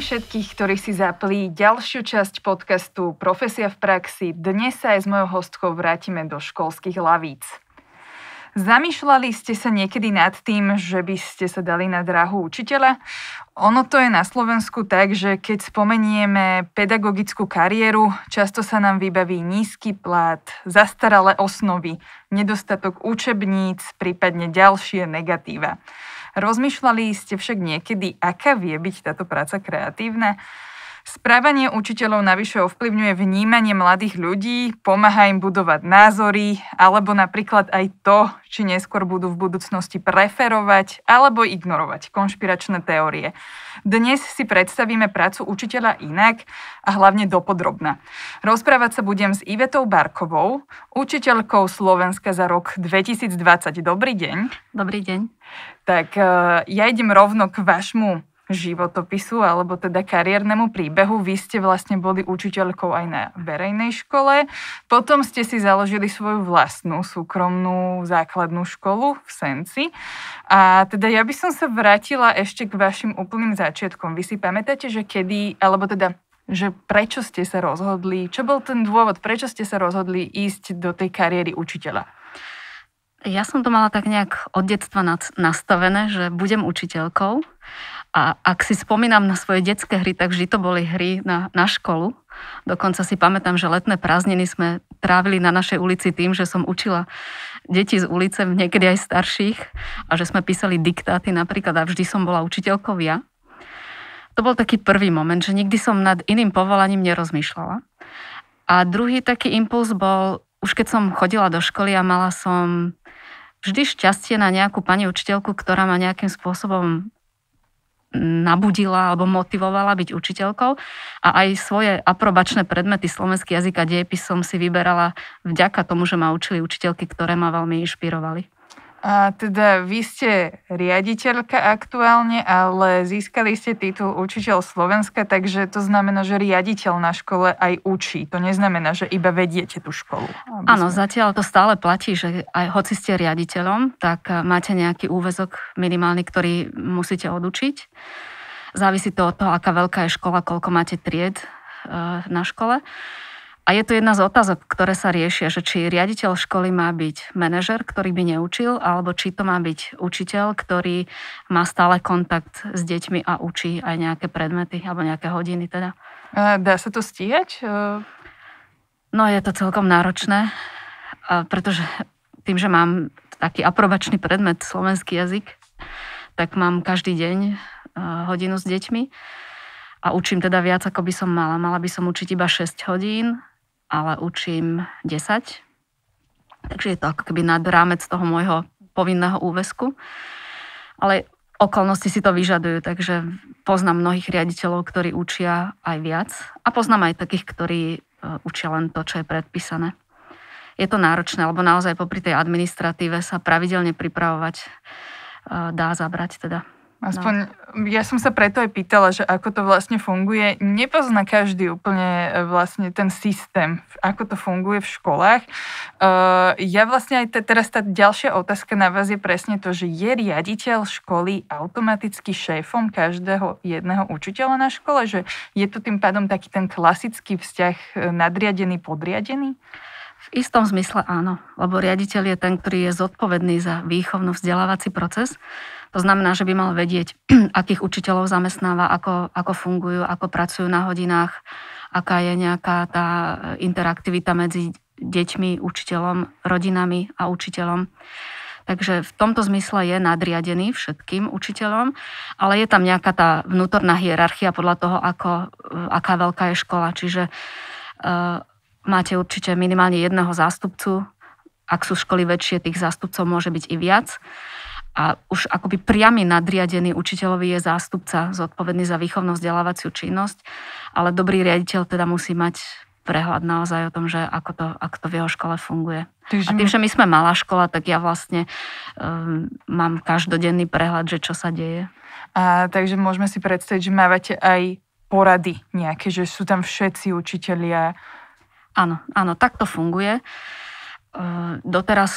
všetkých, ktorí si zapli ďalšiu časť podcastu Profesia v praxi. Dnes sa aj s mojou hostkou vrátime do školských lavíc. Zamýšľali ste sa niekedy nad tým, že by ste sa dali na dráhu učiteľa? Ono to je na Slovensku tak, že keď spomenieme pedagogickú kariéru, často sa nám vybaví nízky plat, zastaralé osnovy, nedostatok učebníc, prípadne ďalšie negatíva. Rozmýšľali ste však niekedy, aká vie byť táto práca kreatívna? Správanie učiteľov navyše ovplyvňuje vnímanie mladých ľudí, pomáha im budovať názory, alebo napríklad aj to, či neskôr budú v budúcnosti preferovať alebo ignorovať konšpiračné teórie. Dnes si predstavíme prácu učiteľa inak a hlavne dopodrobna. Rozprávať sa budem s Ivetou Barkovou, učiteľkou Slovenska za rok 2020. Dobrý deň. Dobrý deň. Tak ja idem rovno k vašmu životopisu, alebo teda kariérnemu príbehu. Vy ste vlastne boli učiteľkou aj na verejnej škole, potom ste si založili svoju vlastnú súkromnú základnú školu v Senci. A teda ja by som sa vrátila ešte k vašim úplným začiatkom. Vy si pamätáte, že kedy, alebo teda že prečo ste sa rozhodli, čo bol ten dôvod, prečo ste sa rozhodli ísť do tej kariéry učiteľa? Ja som to mala tak nejak od detstva nastavené, že budem učiteľkou. A ak si spomínam na svoje detské hry, tak vždy to boli hry na školu. Dokonca si pamätám, že letné prázdniny sme trávili na našej ulici tým, že som učila deti z ulice, niekedy aj starších, a že sme písali diktáty napríklad, a vždy som bola učiteľkou ja. To bol taký prvý moment, že nikdy som nad iným povolaním nerozmýšľala. A druhý taký impuls bol, už keď som chodila do školy a mala som vždy šťastie na nejakú pani učiteľku, ktorá ma nejakým spôsobom nabudila alebo motivovala byť učiteľkou, a aj svoje aprobačné predmety slovenský jazyk a dejepis som si vyberala vďaka tomu, že ma učili učiteľky, ktoré ma veľmi inšpirovali. A teda vy ste riaditeľka aktuálne, ale získali ste titul učiteľ Slovenska, takže to znamená, že riaditeľ na škole aj učí. To neznamená, že iba vediete tú školu. Áno, zatiaľ to stále platí, že aj hoci ste riaditeľom, tak máte nejaký úväzok minimálny, ktorý musíte odučiť. Závisí to od toho, aká veľká je škola, koľko máte tried na škole. A je to jedna z otázok, ktoré sa riešia, že či riaditeľ školy má byť manažer, ktorý by neučil, alebo či to má byť učiteľ, ktorý má stále kontakt s deťmi a učí aj nejaké predmety alebo nejaké hodiny teda. Dá sa to stíhať? No je to celkom náročné, pretože tým, že mám taký aprobačný predmet slovenský jazyk, tak mám každý deň hodinu s deťmi a učím teda viac, ako by som mala. Mala by som učiť iba 6 hodín, ale učím 10. Takže je to ako keby nad rámec toho môjho povinného úväzku. Ale okolnosti si to vyžadujú, takže poznám mnohých riaditeľov, ktorí učia aj viac. A poznám aj takých, ktorí učia len to, čo je predpísané. Je to náročné, lebo naozaj popri tej administratíve sa pravidelne pripravovať dá zabrať teda. Aspoň ja som sa preto aj pýtala, že ako to vlastne funguje. Nepozná každý úplne vlastne ten systém, ako to funguje v školách. Ja vlastne aj teraz tá ďalšia otázka na vás je presne to, že je riaditeľ školy automaticky šéfom každého jedného učiteľa na škole? Že je to tým pádom taký ten klasický vzťah nadriadený-podriadený? V istom zmysle áno, lebo riaditeľ je ten, ktorý je zodpovedný za výchovno-vzdelávací proces. To znamená, že by mal vedieť, akých učiteľov zamestnáva, ako fungujú, ako pracujú na hodinách, aká je nejaká tá interaktivita medzi deťmi, učiteľom, rodinami a učiteľom. Takže v tomto zmysle je nadriadený všetkým učiteľom, ale je tam nejaká tá vnútorná hierarchia podľa toho, aká veľká je škola. Čiže máte určite minimálne jedného zástupcu. Ak sú školy väčšie, tých zástupcov môže byť i viac. A už akoby priamy nadriadený učiteľovi je zástupca zodpovedný za výchovno-vzdelávaciu činnosť, ale dobrý riaditeľ teda musí mať prehľad naozaj o tom, že ako to v jeho škole funguje. A tým, že my sme malá škola, tak ja vlastne mám každodenný prehľad, že čo sa deje. A takže môžeme si predstaviť, že mávate aj porady nejaké, že sú tam všetci učitelia. Áno, tak to funguje. Doteraz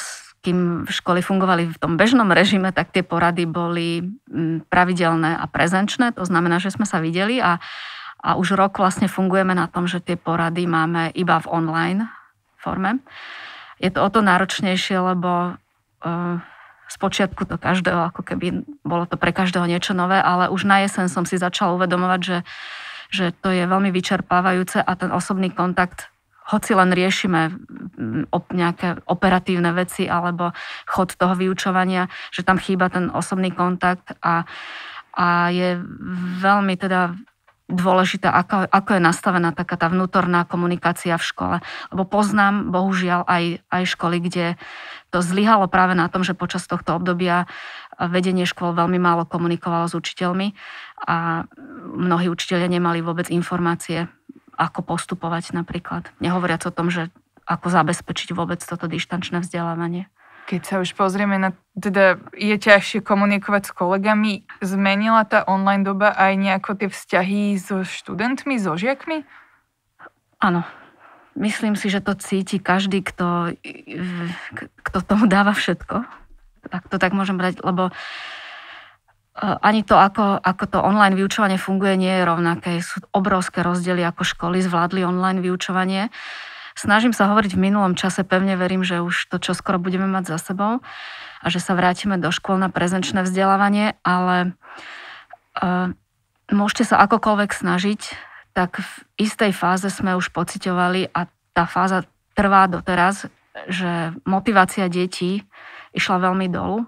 kým školy fungovali v tom bežnom režime, tak tie porady boli pravidelné a prezenčné. To znamená, že sme sa videli a už rok vlastne fungujeme na tom, že tie porady máme iba v online forme. Je to o to náročnejšie, lebo spočiatku to každého, ako keby bolo to pre každého niečo nové, ale už na jeseň som si začala uvedomovať, že to je veľmi vyčerpávajúce a ten osobný kontakt, hoci len riešime nejaké operatívne veci alebo chod toho vyučovania, že tam chýba ten osobný kontakt a je veľmi teda dôležité, ako je nastavená taká tá vnútorná komunikácia v škole. Lebo poznám, bohužiaľ, aj školy, kde to zlyhalo práve na tom, že počas tohto obdobia vedenie škôl veľmi málo komunikovalo s učiteľmi a mnohí učitelia nemali vôbec informácie, ako postupovať napríklad. Nehovoriac o tom, že ako zabezpečiť vôbec toto dištančné vzdelávanie. Keď sa už pozrieme na, teda je ťažšie komunikovať s kolegami, zmenila tá online doba aj nejako tie vzťahy so študentmi, so žiakmi? Áno. Myslím si, že to cíti každý, kto tomu dáva všetko. Tak to tak môžem brať, lebo ani to, ako to online vyučovanie funguje, nie je rovnaké. Sú obrovské rozdiely, ako školy zvládli online vyučovanie. Snažím sa hovoriť v minulom čase, pevne verím, že už to čoskoro budeme mať za sebou a že sa vrátime do škôl na prezenčné vzdelávanie, ale môžete sa akokoľvek snažiť, tak v istej fáze sme už pociťovali a tá fáza trvá doteraz, že motivácia detí išla veľmi dolu.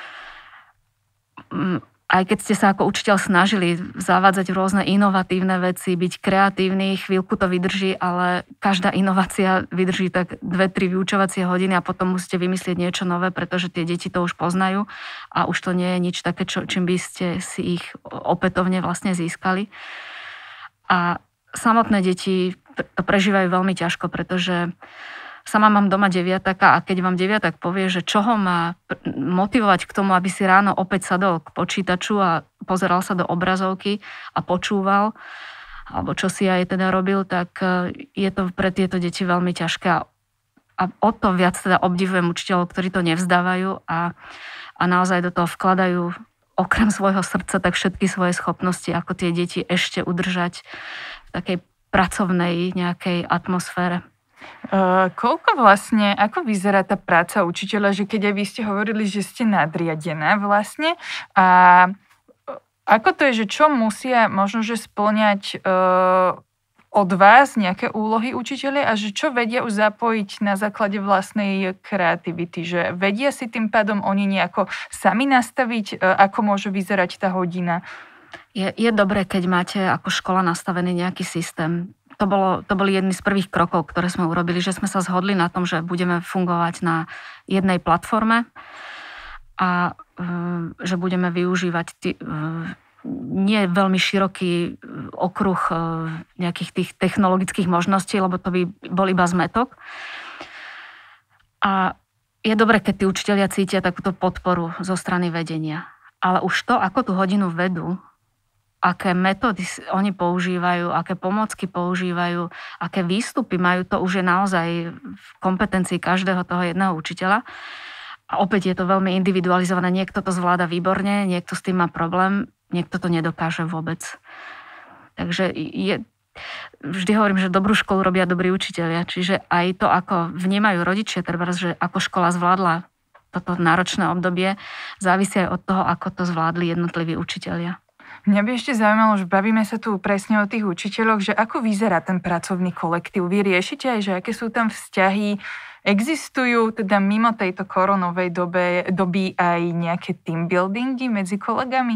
Aj keď ste sa ako učiteľ snažili zavádzať rôzne inovatívne veci, byť kreatívny, chvíľku to vydrží, ale každá inovácia vydrží tak 2-3 vyučovacie hodiny a potom musíte vymyslieť niečo nové, pretože tie deti to už poznajú a už to nie je nič také, čím by ste si ich opätovne vlastne získali. A samotné deti to prežívajú veľmi ťažko, pretože sama mám doma deviataka a keď vám deviatak povie, že čo ho má motivovať k tomu, aby si ráno opäť sadol k počítaču a pozeral sa do obrazovky a počúval, alebo čo si aj teda robil, tak je to pre tieto deti veľmi ťažké. A o to viac teda obdivujem učiteľov, ktorí to nevzdávajú a naozaj do toho vkladajú okrem svojho srdca tak všetky svoje schopnosti, ako tie deti ešte udržať v takej pracovnej nejakej atmosfére. Koľko vlastne, ako vyzerá tá práca učiteľa, že keď aj vy ste hovorili, že ste nadriadená vlastne a ako to je, že čo musia možno, že spĺňať od vás nejaké úlohy učiteľe a že čo vedia už zapojiť na základe vlastnej kreativity, že vedia si tým pádom oni nejako sami nastaviť, ako môže vyzerať tá hodina? Je dobré, keď máte ako škola nastavený nejaký systém. To boli jedny z prvých krokov, ktoré sme urobili, že sme sa zhodli na tom, že budeme fungovať na jednej platforme a že budeme využívať nie veľmi široký okruh nejakých tých technologických možností, lebo to by bol iba zmätok. A je dobré, keď tí učitelia cítia takúto podporu zo strany vedenia. Ale už to, ako tú hodinu vedú, aké metódy oni používajú, aké pomôcky používajú, aké výstupy majú, to už je naozaj v kompetencii každého toho jedného učiteľa. A opäť je to veľmi individualizované. Niekto to zvláda výborne, niekto s tým má problém, niekto to nedokáže vôbec. Takže vždy hovorím, že dobrú školu robia dobrí učitelia. Čiže aj to, ako vnímajú rodičia, trebárs, že ako škola zvládla toto náročné obdobie, závisí aj od toho, ako to zvládli jednotliví učitelia. Mňa by ešte zaujímalo, že bavíme sa tu presne o tých učiteľoch, že ako vyzerá ten pracovný kolektív. Vy riešite aj, že aké sú tam vzťahy, existujú teda mimo tejto koronovej doby aj nejaké team buildingy medzi kolegami?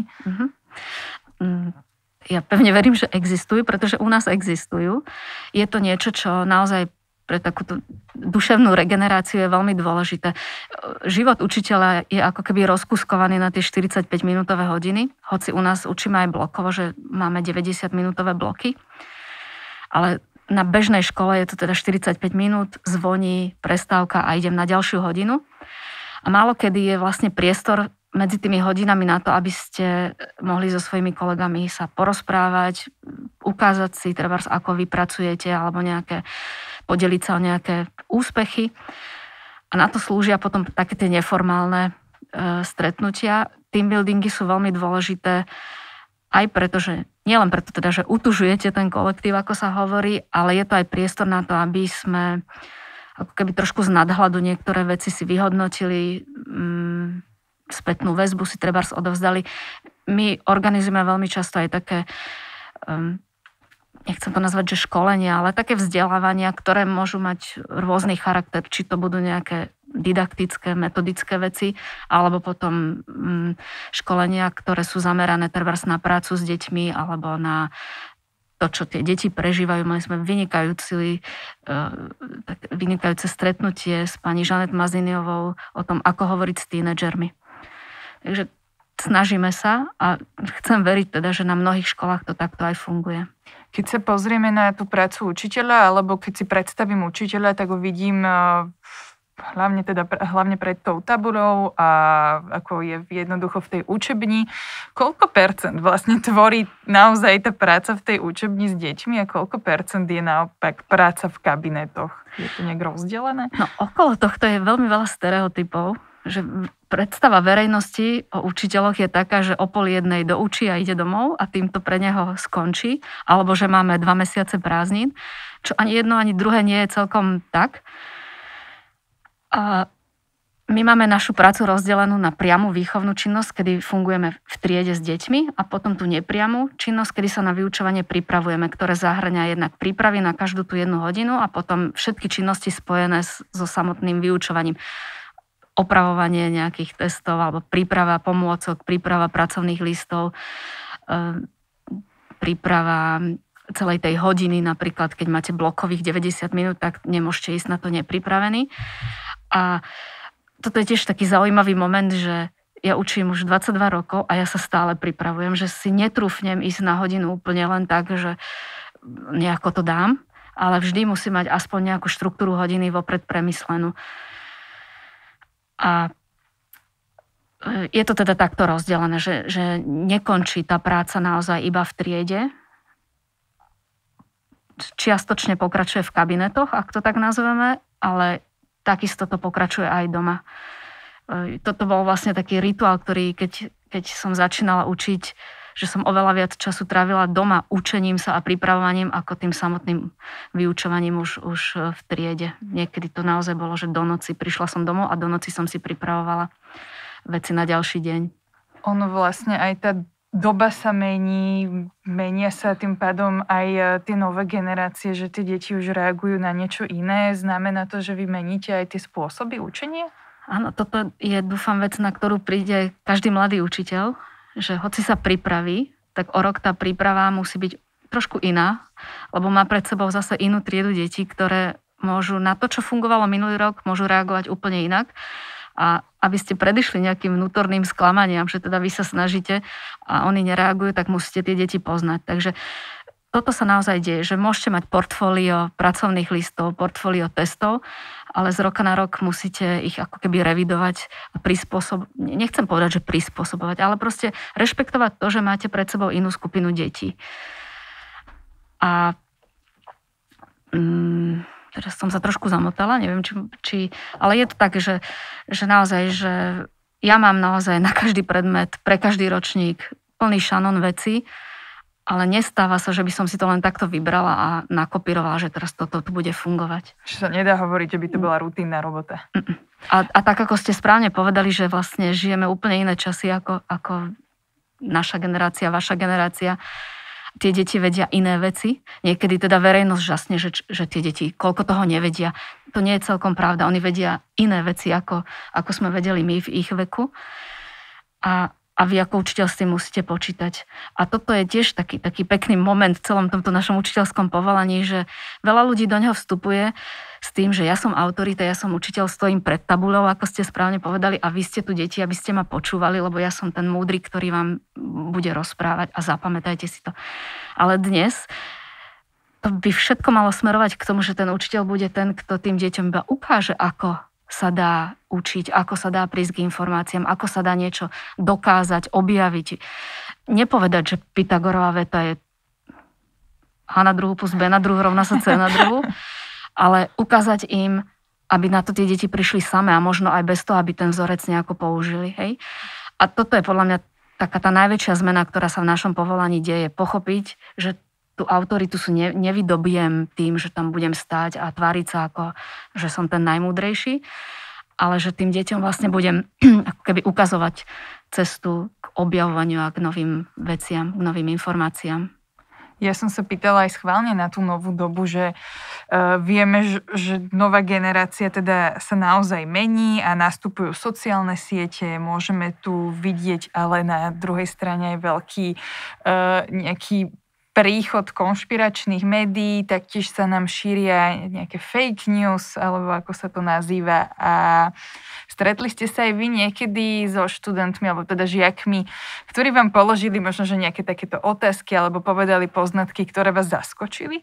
Ja pevne verím, že existujú, pretože u nás existujú. Je to niečo, čo naozaj pre takúto duševnú regeneráciu je veľmi dôležité. Život učiteľa je ako keby rozkuskovaný na tie 45-minútové hodiny, hoci u nás učíme aj blokovo, že máme 90-minútové bloky, ale na bežnej škole je to teda 45 minút, zvoní, prestávka a idem na ďalšiu hodinu. A málo kedy je vlastne priestor medzi tými hodinami na to, aby ste mohli so svojimi kolegami sa porozprávať, ukázať si, trebárs, ako vy pracujete, alebo podeliť sa o nejaké úspechy. A na to slúžia potom také tie neformálne stretnutia. Team buildingy sú veľmi dôležité aj preto, že nielen preto teda, že utužujete ten kolektív, ako sa hovorí, ale je to aj priestor na to, aby sme ako keby trošku z nadhľadu niektoré veci si vyhodnotili, spätnú väzbu si trebárs odovzdali. My organizujeme veľmi často aj také, nechcem to nazvať, že školenia, ale také vzdelávania, ktoré môžu mať rôzny charakter, či to budú nejaké didaktické, metodické veci, alebo potom školenia, ktoré sú zamerané trebárs na prácu s deťmi, alebo na to, čo tie deti prežívajú. Mali sme vynikajúce stretnutie s pani Žanet Maziniovou o tom, ako hovoriť s tínedžermi. Takže snažíme sa a chcem veriť teda, že na mnohých školách to takto aj funguje. Keď sa pozrieme na tú prácu učiteľa, alebo keď si predstavím učiteľa, tak ho vidím hlavne pred tou tabulou a ako je jednoducho v tej učebni. Koľko percent vlastne tvorí naozaj tá práca v tej učebni s deťmi a koľko percent je naopak práca v kabinetoch? Je to nejak rozdelené? No okolo tohto je veľmi veľa stereotypov, že predstava verejnosti o učiteľoch je taká, že o 12:30 doučí a ide domov a tým to pre neho skončí, alebo že máme 2 mesiace prázdnin, čo ani jedno, ani druhé nie je celkom tak. A my máme našu prácu rozdelenú na priamu výchovnú činnosť, kedy fungujeme v triede s deťmi a potom tú nepriamu činnosť, kedy sa na vyučovanie pripravujeme, ktoré zahŕňa jednak prípravy na každú tú 1 hodinu a potom všetky činnosti spojené so samotným vyučovaním. Opravovanie nejakých testov alebo príprava pomôcok, príprava pracovných listov, príprava celej tej hodiny, napríklad keď máte blokových 90 minút, tak nemôžete ísť na to nepripravení. A toto je tiež taký zaujímavý moment, že ja učím už 22 rokov a ja sa stále pripravujem, že si netrúfnem ísť na hodinu úplne len tak, že nejako to dám, ale vždy musím mať aspoň nejakú štruktúru hodiny vopred premyslenú. A je to teda takto rozdelené, že nekončí tá práca naozaj iba v triede. Čiastočne pokračuje v kabinetoch, ak to tak nazveme, ale takisto to pokračuje aj doma. Toto bol vlastne taký rituál, ktorý keď som začínala učiť, že som oveľa viac času trávila doma učením sa a pripravovaním ako tým samotným vyučovaním už v triede. Niekedy to naozaj bolo, že do noci prišla som domov a do noci som si pripravovala veci na ďalší deň. Ono vlastne aj tá doba sa menia sa tým pádom aj tie nové generácie, že tie deti už reagujú na niečo iné. Znamená to, že vy meníte aj tie spôsoby učenia? Áno, toto je, dúfam, vec, na ktorú príde každý mladý učiteľ, že hoci sa pripraví, tak o rok tá príprava musí byť trošku iná, lebo má pred sebou zase inú triedu detí, ktoré môžu na to, čo fungovalo minulý rok, môžu reagovať úplne inak. A aby ste predišli nejakým vnútorným sklamaniam, že teda vy sa snažíte a oni nereagujú, tak musíte tie deti poznať. Takže toto sa naozaj deje, že môžete mať portfólio pracovných listov, portfólio testov, ale z roka na rok musíte ich ako keby revidovať a nechcem povedať, že prispôsobovať, ale proste rešpektovať to, že máte pred sebou inú skupinu detí. A teraz som sa trošku zamotala, neviem, či ale je to tak, že naozaj, že ja mám naozaj na každý predmet, pre každý ročník plný šanón vecí, ale nestáva sa, že by som si to len takto vybrala a nakopírovala, že teraz toto tu bude fungovať. Že sa nedá hovoriť, že by to bola rutínna robota. A tak, ako ste správne povedali, že vlastne žijeme úplne iné časy ako naša generácia, vaša generácia. Tie deti vedia iné veci. Niekedy teda verejnosť žasne, že tie deti koľko toho nevedia. To nie je celkom pravda. Oni vedia iné veci, ako sme vedeli my v ich veku. A vy ako učiteľ s tým musíte počítať. A toto je tiež taký pekný moment v celom tomto našom učiteľskom povolaní, že veľa ľudí do neho vstupuje s tým, že ja som autorita, ja som učiteľ, stojím pred tabulou, ako ste správne povedali, a vy ste tu deti, aby ste ma počúvali, lebo ja som ten múdry, ktorý vám bude rozprávať a zapamätajte si to. Ale dnes to by všetko malo smerovať k tomu, že ten učiteľ bude ten, kto tým deťom iba ukáže, ako sa dá učiť, ako sa dá prísť k informáciám, ako sa dá niečo dokázať, objaviť. Nepovedať, že Pythagorová veta je H na druhu plus B na druhu rovná sa C na druhu, ale ukázať im, aby na to tie deti prišli same a možno aj bez toho, aby ten vzorec nejako použili. Hej? A toto je podľa mňa taká tá najväčšia zmena, ktorá sa v našom povolaní deje. Pochopiť, že tú autoritu nevydobijem tým, že tam budem stáť a tváriť sa ako, že som ten najmúdrejší, ale že tým deťom vlastne budem ako keby ukazovať cestu k objavovaniu a k novým veciam, k novým informáciám. Ja som sa pýtala aj schválne na tú novú dobu, že vieme, že nová generácia teda sa naozaj mení a nastupujú sociálne siete. Môžeme tu vidieť ale na druhej strane aj veľký nejaký príchod konšpiračných médií, taktiež sa nám šíria nejaké fake news, alebo ako sa to nazýva. A stretli ste sa aj vy niekedy so študentmi, alebo teda žiakmi, ktorí vám položili možno, že nejaké takéto otázky, alebo povedali poznatky, ktoré vás zaskočili?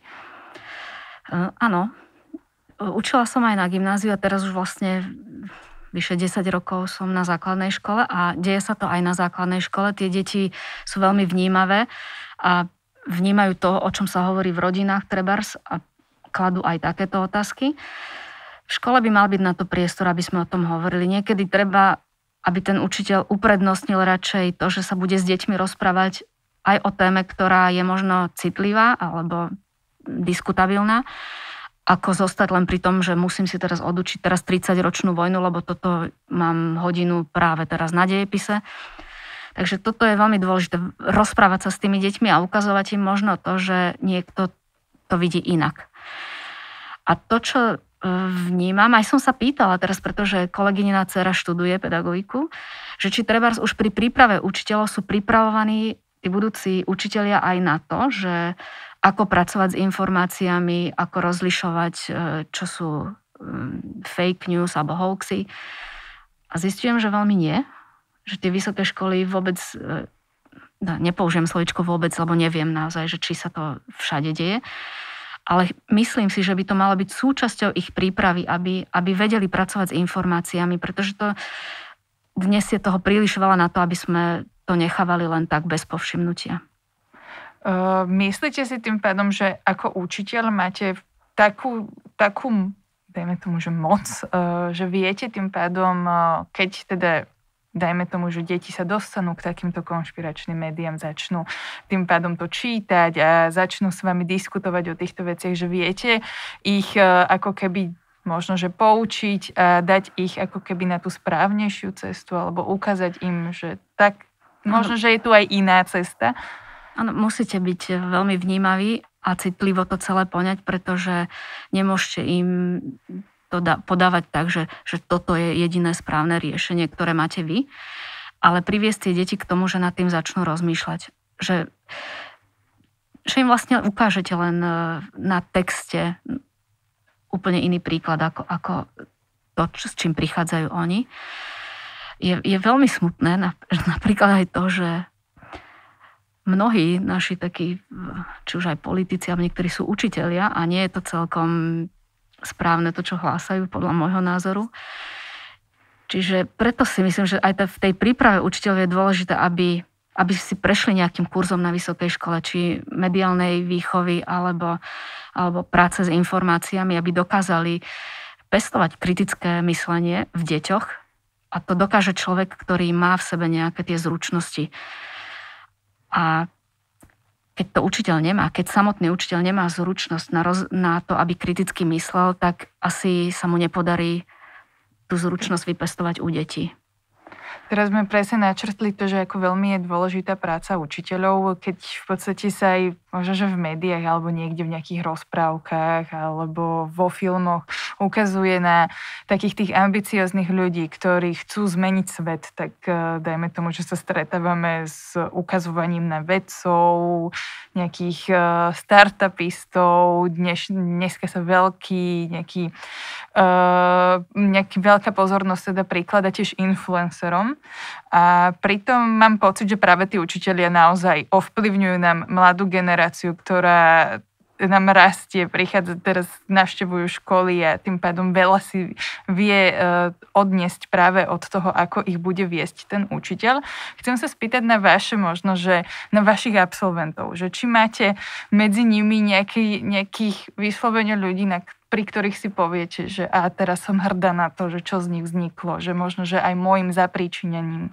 Áno. Učila som aj na gymnáziu a teraz už vlastne vyše 10 rokov som na základnej škole a deje sa to aj na základnej škole. Tie deti sú veľmi vnímavé a vnímajú to, o čom sa hovorí v rodinách trebárs a kladú aj takéto otázky. V škole by mal byť na to priestor, aby sme o tom hovorili. Niekedy treba, aby ten učiteľ uprednostnil radšej to, že sa bude s deťmi rozprávať aj o téme, ktorá je možno citlivá alebo diskutabilná, ako zostať len pri tom, že musím si teraz odučiť 30-ročnú vojnu, lebo toto mám hodinu práve teraz na dejepise. Takže toto je veľmi dôležité, rozprávať sa s tými deťmi a ukazovať im možno to, že niekto to vidí inak. A to, čo vnímam, aj som sa pýtala teraz, pretože kolegyňina dcera študuje pedagogiku, že či trebárs už pri príprave učiteľov sú pripravovaní tí budúci učitelia aj na to, že ako pracovať s informáciami, ako rozlišovať, čo sú fake news alebo hoaxy. A zistujem, že veľmi nie. Že tie vysoké školy vôbec, nepoužijem slovičko vôbec, lebo neviem naozaj, že či sa to všade deje, ale myslím si, že by to malo byť súčasťou ich prípravy, aby vedeli pracovať s informáciami, pretože to dnes je toho príliš veľa na to, aby sme to nechávali len tak bez povšimnutia. Myslíte si tým pádom, že ako učiteľ máte takú dajme tomu, že moc, že viete tým pádom, keď teda dajme tomu, že deti sa dostanú k takýmto konšpiračným médiám, začnú tým pádom to čítať a začnú s vami diskutovať o týchto veciach, že viete ich ako keby možno, že poučiť a dať ich ako keby na tú správnejšiu cestu alebo ukázať im, že tak možno, že je tu aj iná cesta. Áno, musíte byť veľmi vnímaví a citlivo to celé poňať, pretože nemôžete im to podávať tak, že toto je jediné správne riešenie, ktoré máte vy, ale priviesť tie deti k tomu, že nad tým začnú rozmýšľať. Že im vlastne ukážete len na texte úplne iný príklad, ako to, s čím prichádzajú oni. Je veľmi smutné, napríklad aj to, že mnohí naši takí, či už aj politici, alebo niektorí sú učitelia a nie je to celkom správne to, čo hlásajú, podľa môjho názoru. Čiže preto si myslím, že aj v tej príprave učiteľov je dôležité, aby si prešli nejakým kurzom na vysokej škole, či mediálnej výchovy, alebo práce s informáciami, aby dokázali pestovať kritické myslenie v deťoch. A to dokáže človek, ktorý má v sebe nejaké tie zručnosti. A keď to učiteľ nemá, keď samotný učiteľ nemá zručnosť na to, aby kriticky myslel, tak asi sa mu nepodarí tú zručnosť vypestovať u detí. Teraz sme presne načrtli to, že ako veľmi je dôležitá práca učiteľov, keď v podstate sa aj možno, že v médiách alebo niekde v nejakých rozprávkach alebo vo filmoch ukazuje na takých tých ambicióznych ľudí, ktorí chcú zmeniť svet, tak dajme tomu, že sa stretávame s ukazovaním na vedcov, nejakých startupistov, dneska sa nejaká veľká pozornosť teda príklada tiež influencerom. A pritom mám pocit, že práve tí učitelia naozaj ovplyvňujú nám mladú generáciu, ktorá nám rastie, prichádza teraz, navštevujú školy a tým pádom veľa si vie odniesť práve od toho, ako ich bude viesť ten učiteľ. Chcem sa spýtať na vaše možno, že na vašich absolventov, že či máte medzi nimi nejakých vyslovene ľudí, pri ktorých si poviete, že a teraz som hrdá na to, že čo z nich vzniklo, že možno, že aj môjim zapríčinením.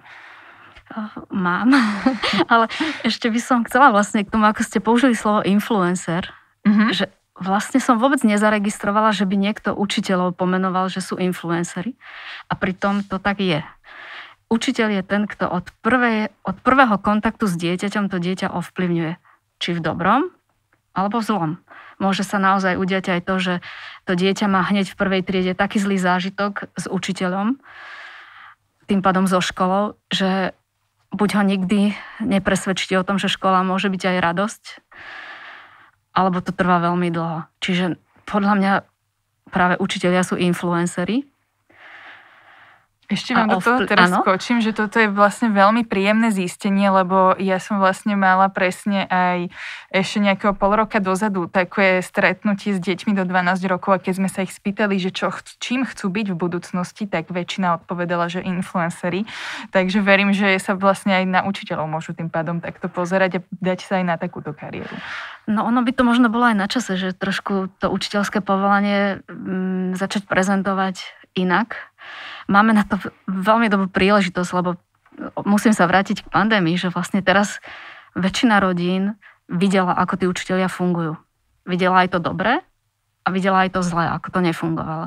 Mám, ale ešte by som chcela vlastne k tomu, ako ste použili slovo influencer, že vlastne som vôbec nezaregistrovala, že by niekto učiteľov pomenoval, že sú influenceri. A pritom to tak je. Učiteľ je ten, kto od prvého kontaktu s dieťaťom to dieťa ovplyvňuje. Či v dobrom, alebo v zlom. Môže sa naozaj udiať aj to, že to dieťa má hneď v prvej triede taký zlý zážitok s učiteľom, tým pádom so školou, že buď ho nikdy nepresvedčíte o tom, že škola môže byť aj radosť, alebo to trvá veľmi dlho. Čiže podľa mňa práve učitelia sú influenceri. Ešte vám do toho teraz skočím, že toto je vlastne veľmi príjemné zistenie, lebo ja som vlastne mala presne aj ešte nejakého pol roka dozadu také stretnutie s deťmi do 12 rokov a keď sme sa ich spýtali, že čím chcú byť v budúcnosti, tak väčšina odpovedala, že influenceri. Takže verím, že sa vlastne aj na učiteľov môžu tým pádom takto pozerať a dať sa aj na takúto kariéru. No ono by to možno bolo aj na čase, že trošku to učiteľské povolanie začať prezentovať inak. Máme na to veľmi dobrú príležitosť, lebo musím sa vrátiť k pandémii, že vlastne teraz väčšina rodín videla, ako tí učitelia fungujú. Videla aj to dobré a videla aj to zlé, ako to nefungovalo.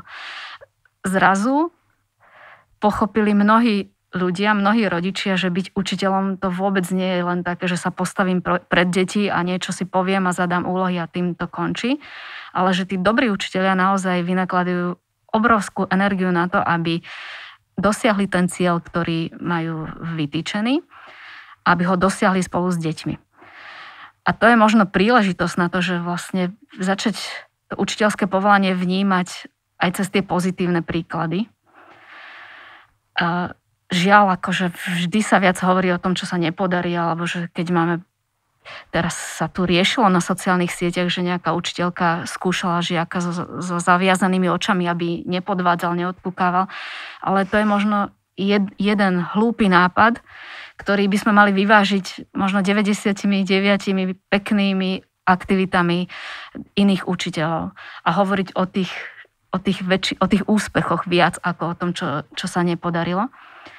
Zrazu pochopili mnohí ľudia, mnohí rodičia, že byť učiteľom to vôbec nie je len také, že sa postavím pred deti a niečo si poviem a zadám úlohy a tým to končí, ale že tí dobrí učitelia naozaj vynakladajú obrovskú energiu na to, aby dosiahli ten cieľ, ktorý majú vytýčený, aby ho dosiahli spolu s deťmi. A to je možno príležitosť na to, že vlastne začať to učiteľské povolanie vnímať aj cez tie pozitívne príklady. Žiaľ, akože vždy sa viac hovorí o tom, čo sa nepodarí, alebo že keď máme. Teraz sa tu riešilo na sociálnych sieťach, že nejaká učiteľka skúšala žiaka so zaviazanými očami, aby nepodvádzal, neodkúkával. Ale to je možno jeden hlúpy nápad, ktorý by sme mali vyvážiť možno 99 peknými aktivitami iných učiteľov. A hovoriť o tých úspechoch viac ako o tom, čo sa nepodarilo.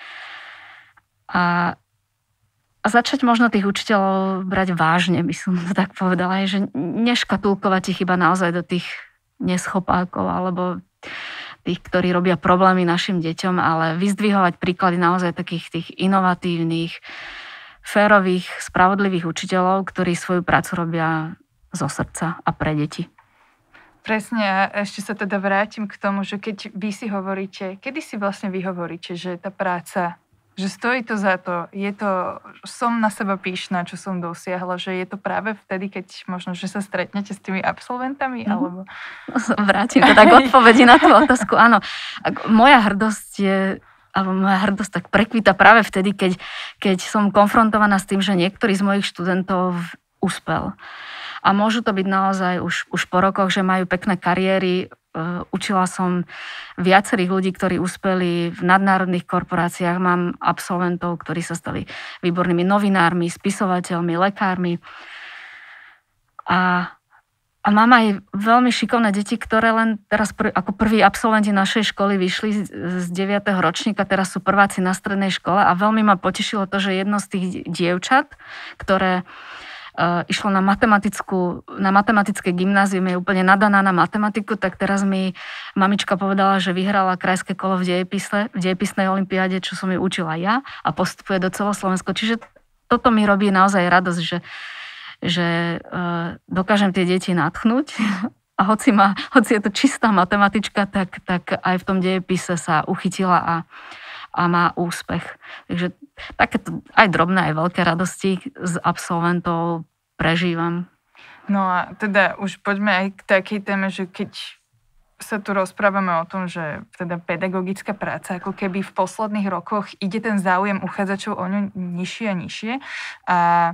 A začať možno tých učiteľov brať vážne, by som to tak povedala, že neškatulkovať ich iba naozaj do tých neschopákov alebo tých, ktorí robia problémy našim deťom, ale vyzdvihovať príklady naozaj takých tých inovatívnych, férových, spravodlivých učiteľov, ktorí svoju prácu robia zo srdca a pre deti. Presne, a ešte sa teda vrátim k tomu, že keď vy si hovoríte, kedy si vlastne vy hovoríte, že tá práca, že stojí to za to, som na seba pyšná, čo som dosiahla, že je to práve vtedy, keď možno, že sa stretnete s tými absolventami, alebo... Vrátim to tak odpovedi na tú otázku, áno. Moja hrdosť tak prekvíta práve vtedy, keď som konfrontovaná s tým, že niektorý z mojich študentov uspel. A môžu to byť naozaj už po rokoch, že majú pekné kariéry. Učila som viacerých ľudí, ktorí uspeli v nadnárodných korporáciách. Mám absolventov, ktorí sa stali výbornými novinármi, spisovateľmi, lekármi. A mám aj veľmi šikovné deti, ktoré len teraz ako prví absolventi našej školy vyšli z 9. ročníka, teraz sú prváci na strednej škole a veľmi ma potešilo to, že jedno z tých dievčat, ktoré išlo na matematické gymnázium, je úplne nadaná na matematiku, tak teraz mi mamička povedala, že vyhrala krajské kolo v dejepisnej olympiáde, čo som ju učila ja a postupuje do celoslovensko. Čiže toto mi robí naozaj radosť, že dokážem tie deti nadchnúť a hoci je to čistá matematička, tak aj v tom dejepise sa uchytila a má úspech. Takže takéto aj drobné, aj veľké radosti z absolventov prežívam. No a teda už poďme aj k takej téme, že keď sa tu rozprávame o tom, že teda pedagogická práca, ako keby v posledných rokoch ide ten záujem uchádzačov o ňu nižšie a nižšie. A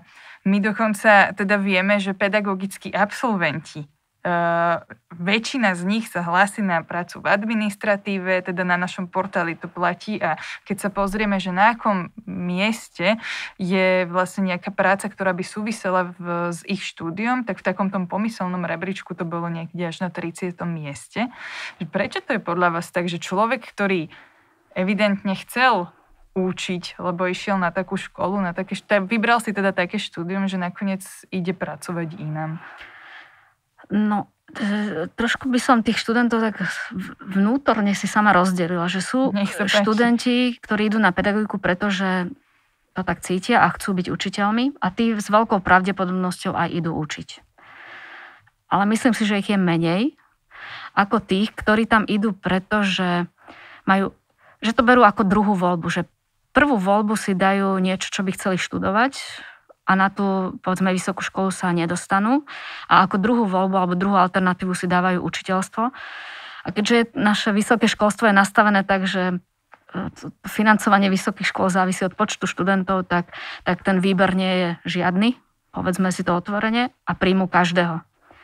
My dokonca teda vieme, že pedagogickí absolventi, väčšina z nich sa hlási na prácu v administratíve, teda na našom portáli to platí a keď sa pozrieme, že na akom mieste je vlastne nejaká práca, ktorá by súvisela s ich štúdiom, tak v takom tom pomyselnom rebríčku to bolo niekde až na 30. mieste. Prečo to je podľa vás tak, že človek, ktorý evidentne chcel učiť, lebo išiel na takú školu, vybral si teda také štúdium, že nakoniec ide pracovať inám? No, trošku by som tých študentov tak vnútorne si sama rozdelila, že sú študenti, ktorí idú na pedagogiku, pretože to tak cítia a chcú byť učiteľmi a tí s veľkou pravdepodobnosťou aj idú učiť. Ale myslím si, že ich je menej ako tých, ktorí tam idú, pretože že to berú ako druhú voľbu, že prvú voľbu si dajú niečo, čo by chceli študovať a na tú, povedzme, vysokú školu sa nedostanú a ako druhú voľbu alebo druhú alternatívu si dávajú učiteľstvo. A keďže naše vysoké školstvo je nastavené tak, že financovanie vysokých škôl závisí od počtu študentov, tak ten výber nie je žiadny, povedzme si to otvorene, a príjmu každého.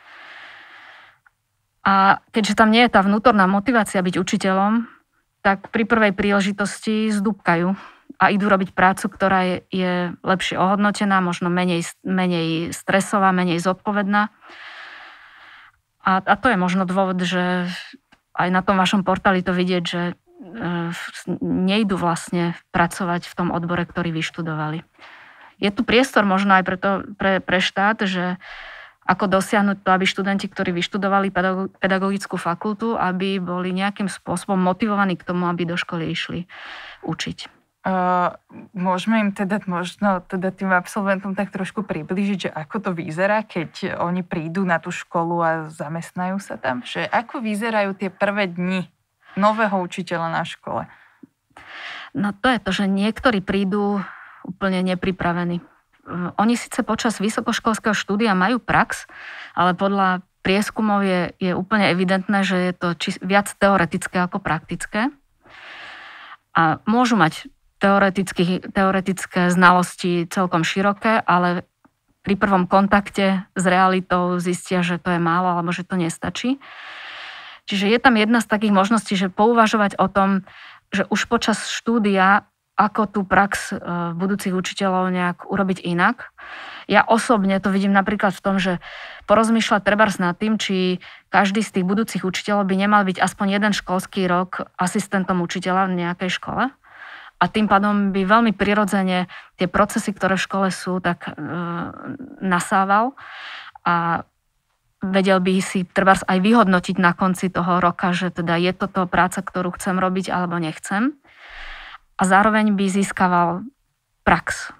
A keďže tam nie je tá vnútorná motivácia byť učiteľom, tak pri prvej príležitosti zdúbkajú a idú robiť prácu, ktorá je lepšie ohodnotená, možno menej stresová, menej zodpovedná. A to je možno dôvod, že aj na tom vašom portáli to vidieť, že nejdu vlastne pracovať v tom odbore, ktorý vyštudovali. Je tu priestor možno aj pre štát, že ako dosiahnuť to, aby študenti, ktorí vyštudovali pedagogickú fakultu, aby boli nejakým spôsobom motivovaní k tomu, aby do školy išli učiť. Môžeme im možno tým absolventom tak trošku priblížiť, že ako to vyzerá, keď oni prídu na tú školu a zamestnajú sa tam? Že ako vyzerajú tie prvé dni nového učiteľa na škole? No to je to, že niektorí prídu úplne nepripravení. Oni síce počas vysokoškolského štúdia majú prax, ale podľa prieskumov je úplne evidentné, že je to viac teoretické ako praktické. A môžu mať teoretické znalosti celkom široké, ale pri prvom kontakte s realitou zistia, že to je málo alebo že to nestačí. Čiže je tam jedna z takých možností, že pouvažovať o tom, že už počas štúdia ako tú prax budúcich učiteľov nejak urobiť inak. Ja osobne to vidím napríklad v tom, že porozmýšľať trebárs nad tým, či každý z tých budúcich učiteľov by nemal byť aspoň jeden školský rok asistentom učiteľa v nejakej škole. A tým pádom by veľmi prirodzene tie procesy, ktoré v škole sú, tak nasával a vedel by si trebárs aj vyhodnotiť na konci toho roka, že teda je toto práca, ktorú chcem robiť alebo nechcem. A zároveň by získaval prax.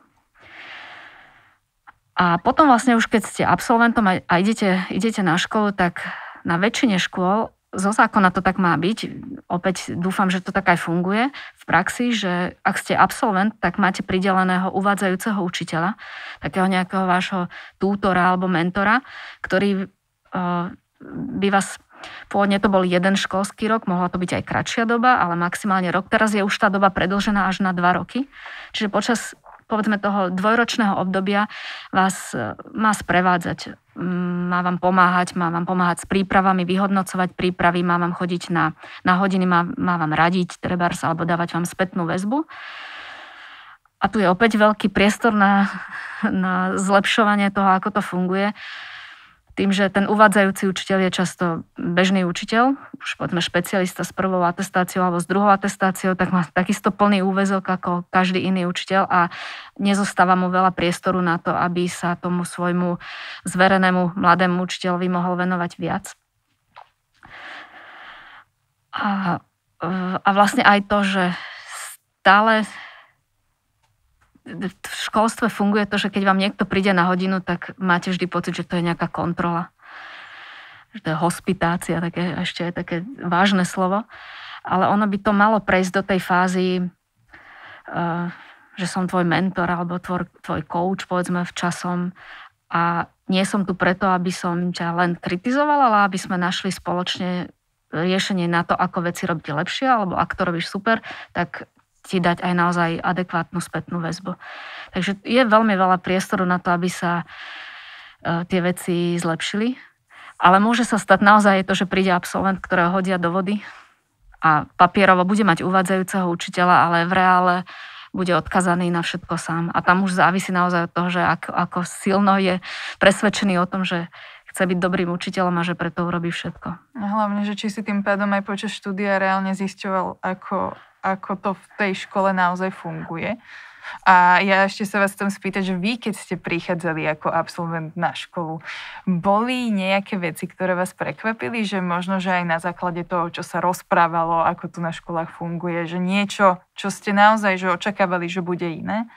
A potom vlastne už keď ste absolventom a idete na školu, tak na väčšine škôl zo zákona to tak má byť. Opäť dúfam, že to tak aj funguje v praxi, že ak ste absolvent, tak máte prideleného uvádzajúceho učiteľa, takého nejakého vášho tútora alebo mentora, ktorý by vás, pôvodne to bol jeden školský rok, mohla to byť aj kratšia doba, ale maximálne rok. Teraz je už tá doba predĺžená až na 2 roky. Čiže počas, povedzme, toho dvojročného obdobia vás má sprevádzať. Má vám pomáhať s prípravami, vyhodnocovať prípravy, má vám chodiť na hodiny, má vám radiť trebárs alebo dávať vám spätnú väzbu. A tu je opäť veľký priestor na zlepšovanie toho, ako to funguje. Tým, že ten uvádzajúci učiteľ je často bežný učiteľ, už povedzme špecialista s prvou atestáciou alebo s druhou atestáciou, tak má takisto plný úväzok ako každý iný učiteľ a nezostáva mu veľa priestoru na to, aby sa tomu svojmu zverenému mladému učiteľovi mohol venovať viac. A vlastne aj to, že stále v školstve funguje to, že keď vám niekto príde na hodinu, tak máte vždy pocit, že to je nejaká kontrola. Že to je hospitácia, ešte je také vážne slovo. Ale ono by to malo prejsť do tej fázy, že som tvoj mentor alebo tvoj coach, povedzme, v časom. A nie som tu preto, aby som ťa len kritizovala, ale aby sme našli spoločne riešenie na to, ako veci robiť lepšie, alebo ak to robíš super, tak ti dať aj naozaj adekvátnu spätnú väzbu. Takže je veľmi veľa priestoru na to, aby sa tie veci zlepšili. Ale môže sa stať naozaj to, že príde absolvent, ktorého hodia do vody a papierovo bude mať uvádzajúceho učiteľa, ale v reále bude odkazaný na všetko sám. A tam už závisí naozaj od toho, že ako silno je presvedčený o tom, že chce byť dobrým učiteľom a že preto urobí všetko. A hlavne, že či si tým pádom aj počas štúdia reálne zisťoval, ako to v tej škole naozaj funguje. A ja ešte sa vás chcem spýtať, že vy, keď ste prichádzali ako absolvent na školu, boli nejaké veci, ktoré vás prekvapili, že možno, že aj na základe toho, čo sa rozprávalo, ako tu na školách funguje, že niečo, čo ste naozaj že očakávali, že bude iné?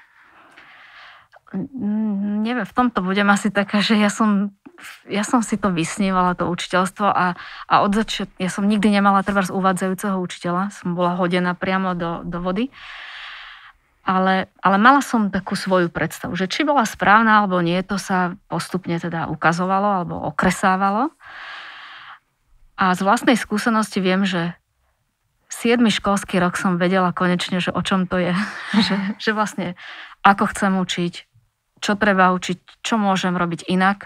Neviem, v tomto budem asi taká, že ja som si to vysnívala, to učiteľstvo a od začiatku, ja som nikdy nemala trebárs uvádzajúceho učiteľa, som bola hodená priamo do vody. Ale mala som takú svoju predstavu, že či bola správna alebo nie, to sa postupne teda ukazovalo alebo okresávalo. A z vlastnej skúsenosti viem, že 7. školský rok som vedela konečne, že o čom to je. že vlastne ako chcem učiť, čo treba učiť, čo môžem robiť inak.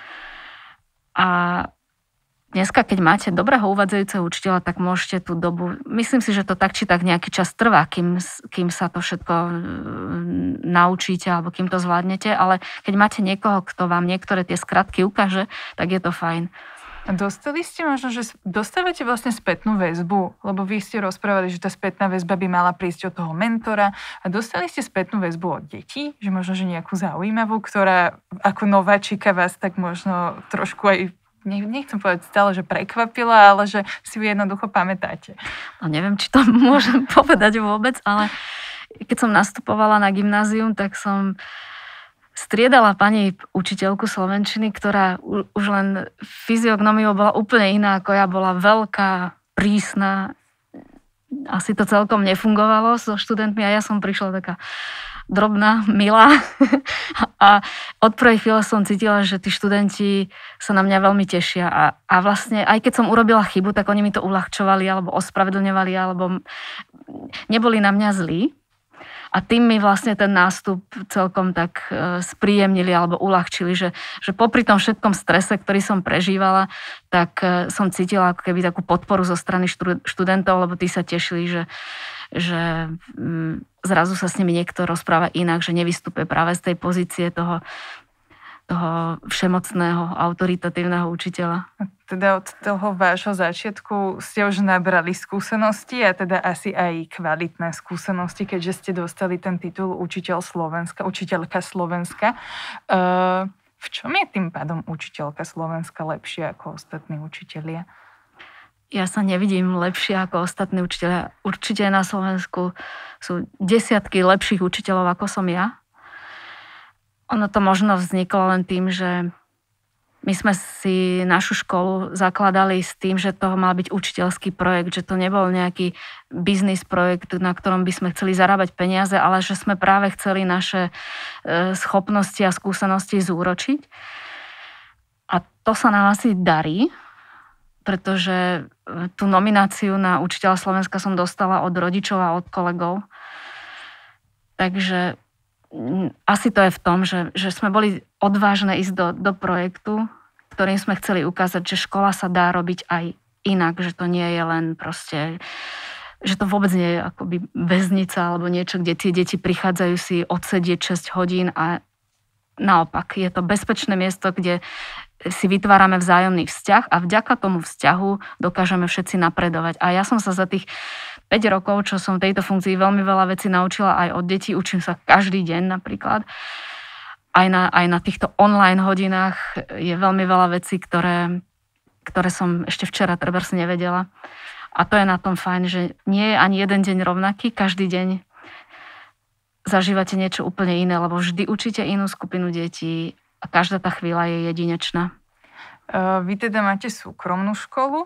A dneska, keď máte dobrého uvádzajúceho učiteľa, tak môžete tú dobu, myslím si, že to tak či tak nejaký čas trvá, kým sa to všetko naučíte alebo kým to zvládnete, ale keď máte niekoho, kto vám niektoré tie skratky ukáže, tak je to fajn. A dostali ste možno, že dostávate vlastne spätnú väzbu, lebo vy ste rozprávali, že tá spätná väzba by mala prísť od toho mentora a dostali ste spätnú väzbu od detí, že možno, že nejakú zaujímavú, ktorá ako nováčika vás tak možno trošku aj nechcem povedať stále, že prekvapila, ale že si ju jednoducho pamätáte. No neviem, či to môžem povedať vôbec, ale keď som nastupovala na gymnázium, tak som striedala pani učiteľku slovenčiny, ktorá už len fyziognomiou bola úplne iná ako ja, bola veľká, prísna. Asi to celkom nefungovalo so študentmi a ja som prišla taká drobná, milá. A od prvej chvíle som cítila, že tí študenti sa na mňa veľmi tešia. A vlastne, aj keď som urobila chybu, tak oni mi to uľahčovali, alebo ospravedlňovali, alebo neboli na mňa zlí. A tým mi vlastne ten nástup celkom tak spríjemnili, alebo uľahčili, že popri tom všetkom strese, ktorý som prežívala, tak som cítila ako keby takú podporu zo strany študentov, lebo tí sa tešili, že zrazu sa s nimi niekto rozpráva inak, že nevystupuje práve z tej pozície toho všemocného, autoritatívneho učiteľa. Teda od toho vášho začiatku ste už nabrali skúsenosti a teda asi aj kvalitné skúsenosti, keďže ste dostali ten titul učiteľka Slovenska. V čom je tým pádom učiteľka Slovenska lepšia ako ostatní učitelia? Ja sa nevidím lepšie ako ostatní učiteľia. Určite na Slovensku sú desiatky lepších učiteľov ako som ja. Ono to možno vzniklo len tým, že my sme si našu školu zakladali s tým, že toho mal byť učiteľský projekt, že to nebol nejaký biznis projekt, na ktorom by sme chceli zarábať peniaze, ale že sme práve chceli naše schopnosti a skúsenosti zúročiť. A to sa nám asi darí, pretože tú nomináciu na učiteľa Slovenska som dostala od rodičov a od kolegov. Takže asi to je v tom, že sme boli odvážne ísť do projektu, ktorým sme chceli ukázať, že škola sa dá robiť aj inak, že to nie je len proste, že to vôbec nie je akoby väznica alebo niečo, kde tie deti prichádzajú si odsedieť 6 hodín a naopak, je to bezpečné miesto, kde si vytvárame vzájomný vzťah a vďaka tomu vzťahu dokážeme všetci napredovať. A ja som sa za tých 5 rokov, čo som v tejto funkcii, veľmi veľa vecí naučila aj od detí. Učím sa každý deň napríklad. Aj na týchto online hodinách je veľmi veľa vecí, ktoré som ešte včera trebárs nevedela. A to je na tom fajn, že nie je ani jeden deň rovnaký. Každý deň zažívate niečo úplne iné, lebo vždy učíte inú skupinu detí a každá tá chvíľa je jedinečná. Vy teda máte súkromnú školu.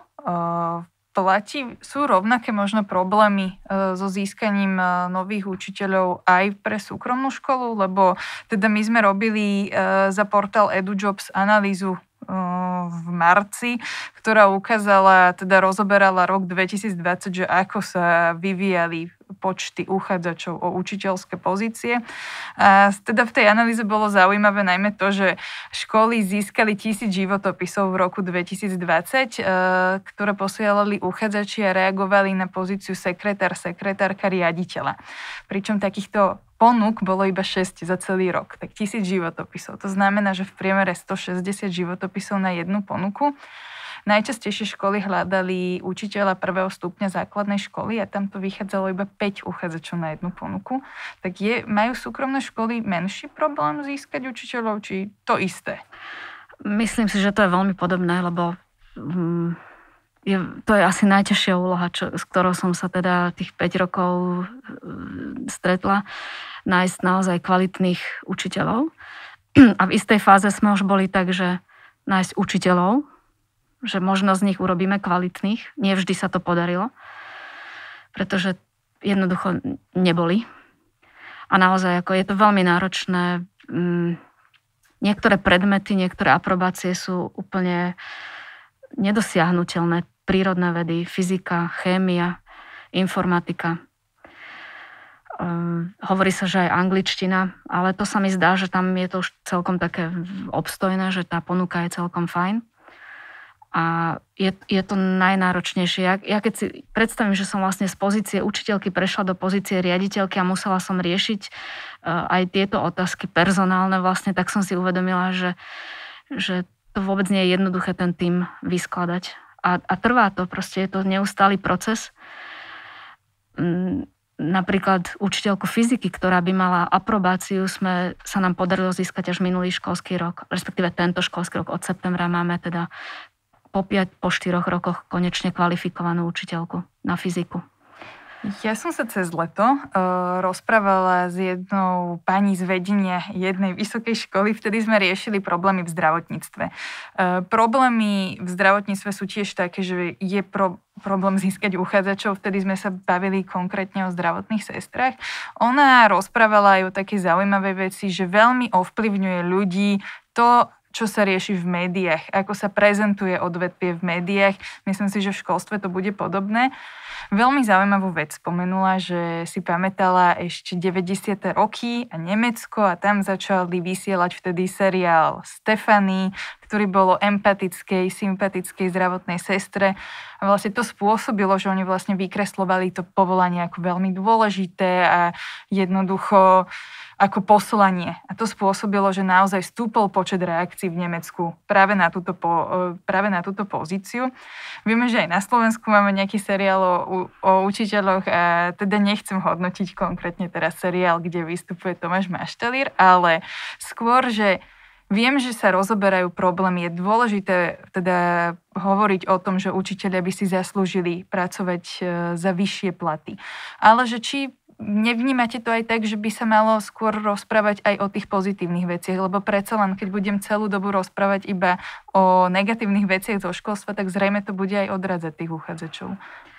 Sú rovnaké možno problémy so získaním nových učiteľov aj pre súkromnú školu? Lebo teda my sme robili za portál EduJobs analýzu v marci, ktorá ukázala, teda rozoberala rok 2020, že ako sa vyvíjali počty uchádzačov o učiteľské pozície. A teda v tej analýze bolo zaujímavé najmä to, že školy získali 1000 životopisov v roku 2020, ktoré posielali uchádzači a reagovali na pozíciu sekretárka, riaditeľa. Pričom takýchto ponúk bolo iba 6 za celý rok, tak 1000 životopisov. To znamená, že v priemere 160 životopisov na jednu ponuku. Najčastejšie školy hľadali učiteľa 1. stupňa základnej školy a tam to vychádzalo iba 5 uchádzačov na jednu ponuku. Tak majú súkromné školy menší problém získať učiteľov, či to isté? Myslím si, že to je veľmi podobné, lebo to je asi najťažšia úloha, s ktorou som sa teda tých 5 rokov stretla, nájsť naozaj kvalitných učiteľov. A v istej fáze sme už boli tak, že nájsť učiteľov, že možno z nich urobíme kvalitných. Nie vždy sa to podarilo, pretože jednoducho neboli. A naozaj ako je to veľmi náročné. Niektoré predmety, niektoré aprobácie sú úplne nedosiahnuteľné. Prírodné vedy, fyzika, chémia, informatika. Hovorí sa, že aj angličtina, ale to sa mi zdá, že tam je to už celkom také obstojné, že tá ponuka je celkom fajn. A je to najnáročnejšie. Ja keď si predstavím, že som vlastne z pozície učiteľky prešla do pozície riaditeľky a musela som riešiť aj tieto otázky personálne vlastne, tak som si uvedomila, že to vôbec nie je jednoduché ten tím vyskladať. A trvá to, proste je to neustály proces. Napríklad učiteľku fyziky, ktorá by mala aprobáciu, sa nám podarilo získať až minulý školský rok, respektíve tento školský rok od septembra máme teda po 4 rokoch konečne kvalifikovanú učiteľku na fyziku. Ja som sa cez leto rozprávala s jednou pani z vedenia jednej vysokej školy, vtedy sme riešili problémy v zdravotníctve. Problémy v zdravotníctve sú tiež také, že je problém získať uchádzačov, vtedy sme sa bavili konkrétne o zdravotných sestrách. Ona rozprávala aj o takej zaujímavej veci, že veľmi ovplyvňuje ľudí to, čo sa rieši v médiách, ako sa prezentuje odvetvie v médiách. Myslím si, že v školstve to bude podobné. Veľmi zaujímavú vec spomenula, že si pamätala ešte 90. roky a Nemecko a tam začali vysielať vtedy seriál Stefany, ktorý bol o empatickej, sympatickej zdravotnej sestre. A vlastne to spôsobilo, že oni vlastne vykreslovali to povolanie ako veľmi dôležité a jednoducho ako poslanie. A to spôsobilo, že naozaj stúpol počet reakcií v Nemecku práve na túto pozíciu. Vieme, že aj na Slovensku máme nejaký seriál o učiteľoch a teda nechcem hodnotiť konkrétne teraz seriál, kde vystupuje Tomáš Maštalír, ale skôr, že viem, že sa rozoberajú problémy. Je dôležité teda hovoriť o tom, že učitelia by si zaslúžili pracovať za vyššie platy. Ale že či nevnímate to aj tak, že by sa malo skôr rozprávať aj o tých pozitívnych veciach, lebo predsa len, keď budem celú dobu rozprávať iba o negatívnych veciach zo školstva, tak zrejme to bude aj odradzať tých uchádzačov.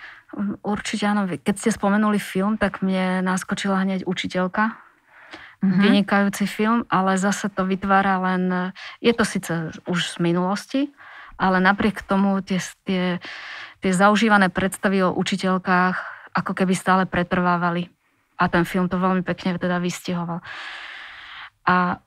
Určite áno. Keď ste spomenuli film, tak mne naskočila hneď Učiteľka. Vynikajúci film, ale zase to vytvára len... Je to síce už z minulosti, ale napriek tomu tie zaužívané predstavy o učiteľkách ako keby stále pretrvávali. A ten film to veľmi pekne teda vystihoval. A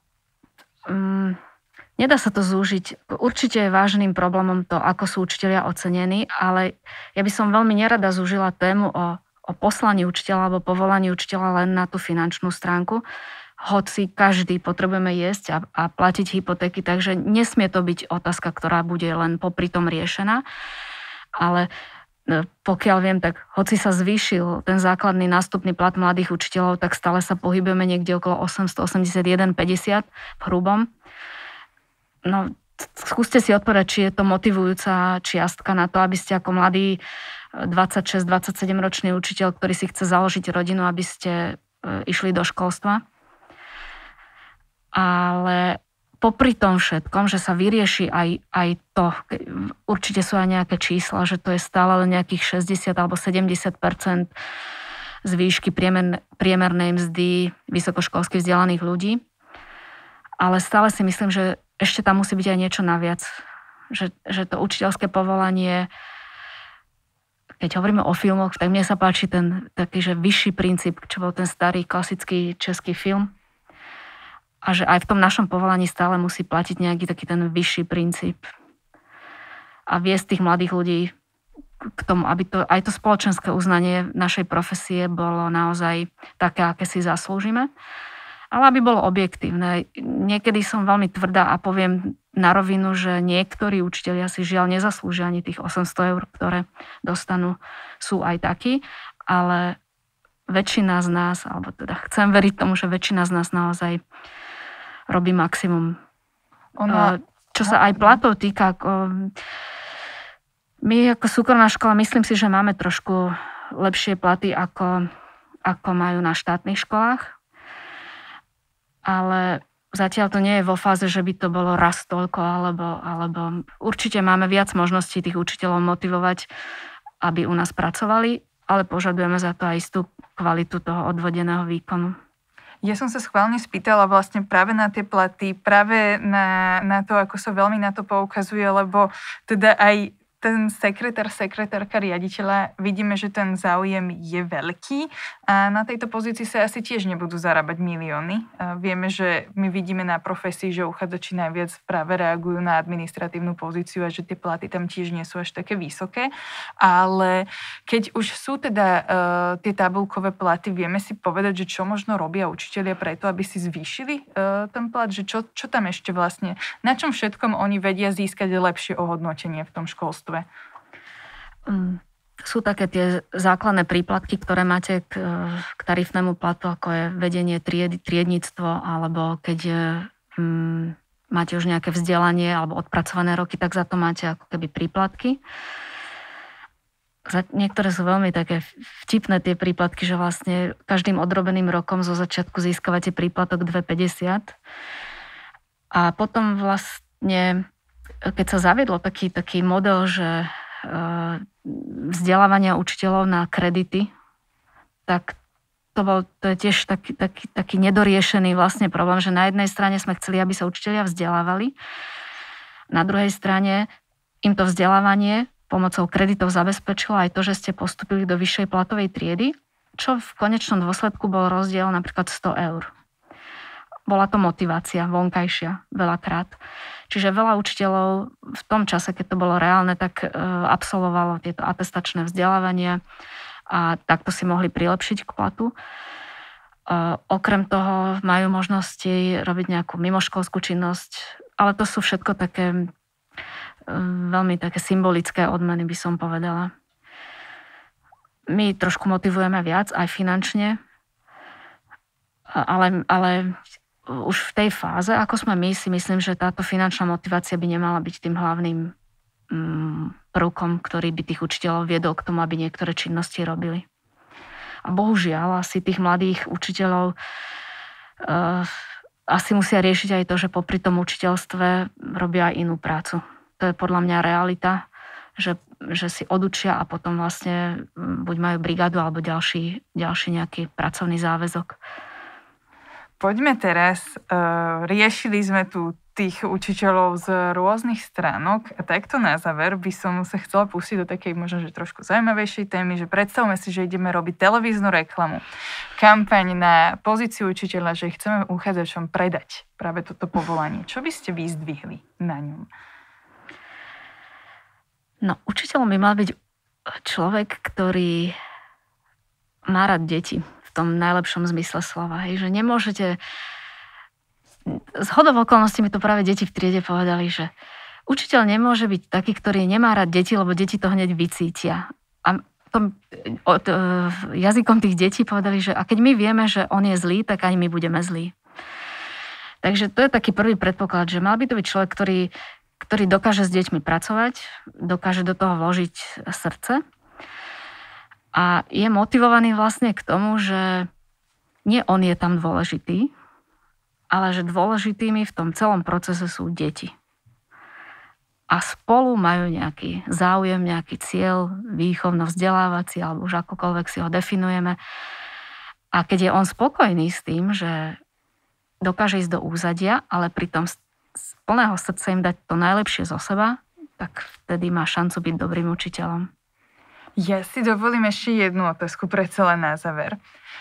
nedá sa to zúžiť. Určite je vážnym problémom to, ako sú učitelia ocenení, ale ja by som veľmi nerada zúžila tému o poslaní učiteľa alebo povolaní učiteľa len na tú finančnú stránku. Hoci každý potrebujeme jesť a platiť hypotéky, takže nesmie to byť otázka, ktorá bude len popri tom riešená. Ale pokiaľ viem, tak hoci sa zvýšil ten základný nástupný plat mladých učiteľov, tak stále sa pohybujeme niekde okolo 881,50 v hrubom. No, skúste si odpovedať, či je to motivujúca čiastka na to, aby ste ako mladý 26-27 ročný učiteľ, ktorý si chce založiť rodinu, aby ste išli do školstva. Ale popri tom všetkom, že sa vyrieši aj to, určite sú aj nejaké čísla, že to je stále len nejakých 60 alebo 70% z výšky priemernej mzdy vysokoškolsky vzdelaných ľudí. Ale stále si myslím, že ešte tam musí byť aj niečo naviac. že to učiteľské povolanie, keď hovoríme o filmoch, tak mne sa páči ten taký, že vyšší princíp, čo bol ten starý klasický český film. A že aj v tom našom povolaní stále musí platiť nejaký taký ten vyšší princíp. A viesť tých mladých ľudí k tomu, aby to, aj to spoločenské uznanie našej profesie bolo naozaj také, aké si zaslúžime. Ale aby bolo objektívne. Niekedy som veľmi tvrdá a poviem na rovinu, že niektorí učitelia si žiaľ nezaslúžia ani tých 800 eur, ktoré dostanú, sú aj takí, ale väčšina z nás, alebo teda chcem veriť tomu, že väčšina z nás naozaj robí maximum. Čo sa aj platov týka, my ako súkromná škola, myslím si, že máme trošku lepšie platy, ako majú na štátnych školách. Ale zatiaľ to nie je vo fáze, že by to bolo raz toľko, alebo určite máme viac možností tých učiteľov motivovať, aby u nás pracovali, ale požadujeme za to aj istú kvalitu toho odvodeného výkonu. Ja som sa schválne spýtala vlastne práve na tie platy, práve na to, ako sa veľmi na to poukazuje, lebo teda aj ten sekretárka riaditeľa, vidíme, že ten záujem je veľký a na tejto pozícii sa asi tiež nebudú zarábať milióny. Vieme, že my vidíme na profesii, že uchádzači najviac práve reagujú na administratívnu pozíciu a že tie platy tam tiež nie sú až také vysoké, ale keď už sú teda tie tabuľkové platy, vieme si povedať, že čo možno robia učitelia preto, aby si zvýšili ten plat, že čo tam ešte vlastne, na čom všetkom oni vedia získať lepšie ohodnotenie v tom školstve? Sú také tie základné príplatky, ktoré máte k tarifnému platu, ako je vedenie triednictvo, alebo keď máte už nejaké vzdelanie alebo odpracované roky, tak za to máte ako keby príplatky. Niektoré sú veľmi také vtipné tie príplatky, že vlastne každým odrobeným rokom zo začiatku získavate príplatok 2,50. A potom vlastne keď sa zaviedlo taký model, že vzdelávania učiteľov na kredity, tak to je tiež taký nedoriešený vlastne problém, že na jednej strane sme chceli, aby sa učitelia vzdelávali, na druhej strane im to vzdelávanie pomocou kreditov zabezpečilo aj to, že ste postupili do vyššej platovej triedy, čo v konečnom dôsledku bol rozdiel napríklad 100 eur. Bola to motivácia vonkajšia veľakrát. Čiže veľa učiteľov v tom čase, keď to bolo reálne, tak absolvovalo tieto atestačné vzdelávania a takto si mohli prilepšiť k platu. Okrem toho majú možnosti robiť nejakú mimoškolskú činnosť, ale to sú všetko také veľmi také symbolické odmeny, by som povedala. My trošku motivujeme viac, aj finančne, ale už v tej fáze, ako sme my, si myslím, že táto finančná motivácia by nemala byť tým hlavným prvkom, ktorý by tých učiteľov viedol k tomu, aby niektoré činnosti robili. A bohužiaľ, asi tých mladých učiteľov asi musia riešiť aj to, že popri tom učiteľstve robia aj inú prácu. To je podľa mňa realita, že si odučia a potom vlastne buď majú brigádu alebo ďalší nejaký pracovný záväzok. Poďme teraz, riešili sme tu tých učiteľov z rôznych stránok a takto na záver by som sa chcela pustiť do takej možno, že trošku zaujímavejšej témy, že predstavme si, že ideme robiť televíznu reklamu, kampaň na pozíciu učiteľa, že chceme uchádzačom predať práve toto povolanie. Čo by ste vyzdvihli na ňom? No, učiteľom by mal byť človek, ktorý má rád deti. V tom najlepšom zmysle slova. Hej, že nemôžete... Zhodou okolností mi to práve deti v triede povedali, že učiteľ nemôže byť taký, ktorý nemá rád deti, lebo deti to hneď vycítia. A jazykom tých detí povedali, že a keď my vieme, že on je zlý, tak ani my budeme zlí. Takže to je taký prvý predpoklad, že mal by to byť človek, ktorý dokáže s deťmi pracovať, dokáže do toho vložiť srdce. A je motivovaný vlastne k tomu, že nie on je tam dôležitý, ale že dôležitými v tom celom procese sú deti. A spolu majú nejaký záujem, nejaký cieľ, výchovno-vzdelávací, alebo už akokoľvek si ho definujeme. A keď je on spokojný s tým, že dokáže ísť do úzadia, ale pritom z plného srdca im dať to najlepšie zo seba, tak vtedy má šancu byť dobrým učiteľom. Ja si dovolím ešte jednu otázku predsa len na záver.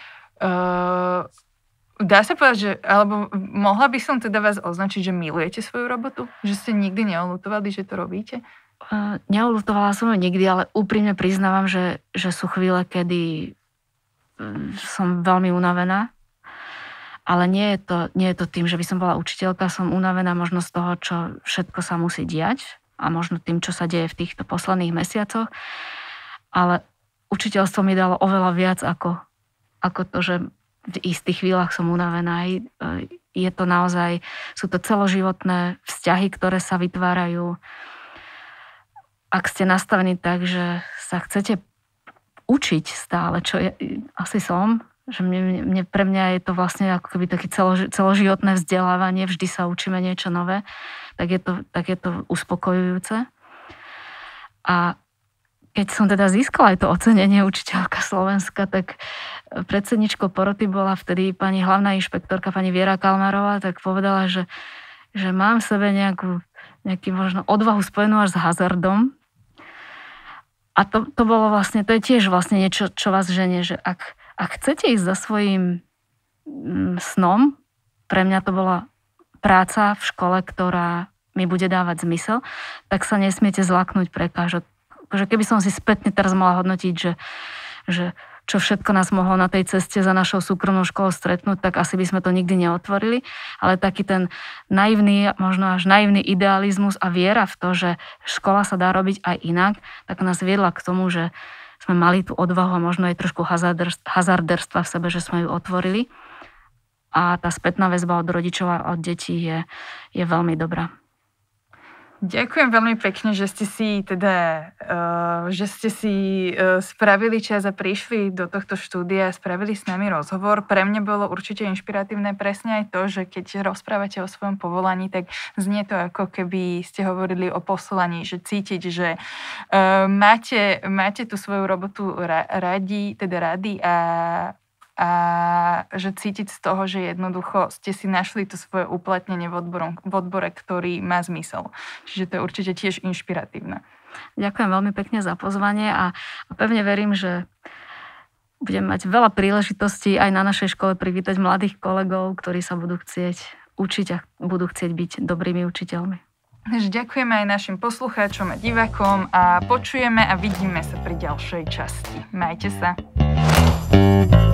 Dá sa povedať, že, alebo mohla by som teda vás označiť, že milujete svoju robotu? Že ste nikdy neoľutovali, že to robíte? Neoľutovala som ju nikdy, ale úprimne priznávam, že sú chvíle, kedy som veľmi unavená. Ale nie je to tým, že by som bola učiteľka, som unavená možno z toho, čo všetko sa musí diať a možno tým, čo sa deje v týchto posledných mesiacoch. Ale učiteľstvo mi dalo oveľa viac ako to, že v istých chvíľach som unavená. Je to naozaj, sú to celoživotné vzťahy, ktoré sa vytvárajú. Ak ste nastavení tak, že sa chcete učiť stále, čo asi som, že pre mňa je to vlastne ako keby také celoživotné vzdelávanie, vždy sa učíme niečo nové, tak je to uspokojujúce. A keď som teda získala aj to ocenenie učiteľka Slovenska, tak predsedničkou poroty bola vtedy pani hlavná inšpektorka, pani Viera Kalmarová, tak povedala, že mám v sebe nejaký možno odvahu spojenú až s hazardom. A to bolo vlastne, to je tiež vlastne niečo, čo vás ženie, že ak chcete ísť za svojím snom, pre mňa to bola práca v škole, ktorá mi bude dávať zmysel, tak sa nesmiete zlaknúť prekážok. Že keby som si spätne teraz mohla hodnotiť, že čo všetko nás mohlo na tej ceste za našou súkromnou školou stretnúť, tak asi by sme to nikdy neotvorili. Ale taký ten naivný, možno až naivný idealizmus a viera v to, že škola sa dá robiť aj inak, tak nás viedla k tomu, že sme mali tú odvahu a možno aj trošku hazarderstva v sebe, že sme ju otvorili. A tá spätná väzba od rodičov a od detí je veľmi dobrá. Ďakujem veľmi pekne, že ste si spravili čas a prišli do tohto štúdia a spravili s nami rozhovor. Pre mňa bolo určite inšpiratívne presne aj to, že keď rozprávate o svojom povolaní, tak znie to ako keby ste hovorili o poslaní, že cítiť, že máte tú svoju robotu radi a že cítiť z toho, že jednoducho ste si našli to svoje uplatnenie v odbore, ktorý má zmysel. Čiže to je určite tiež inšpiratívne. Ďakujem veľmi pekne za pozvanie a pevne verím, že budem mať veľa príležitostí aj na našej škole privítať mladých kolegov, ktorí sa budú chcieť učiť a budú chcieť byť dobrými učiteľmi. Ďakujeme aj našim poslucháčom a divákom a počujeme a vidíme sa pri ďalšej časti. Majte sa.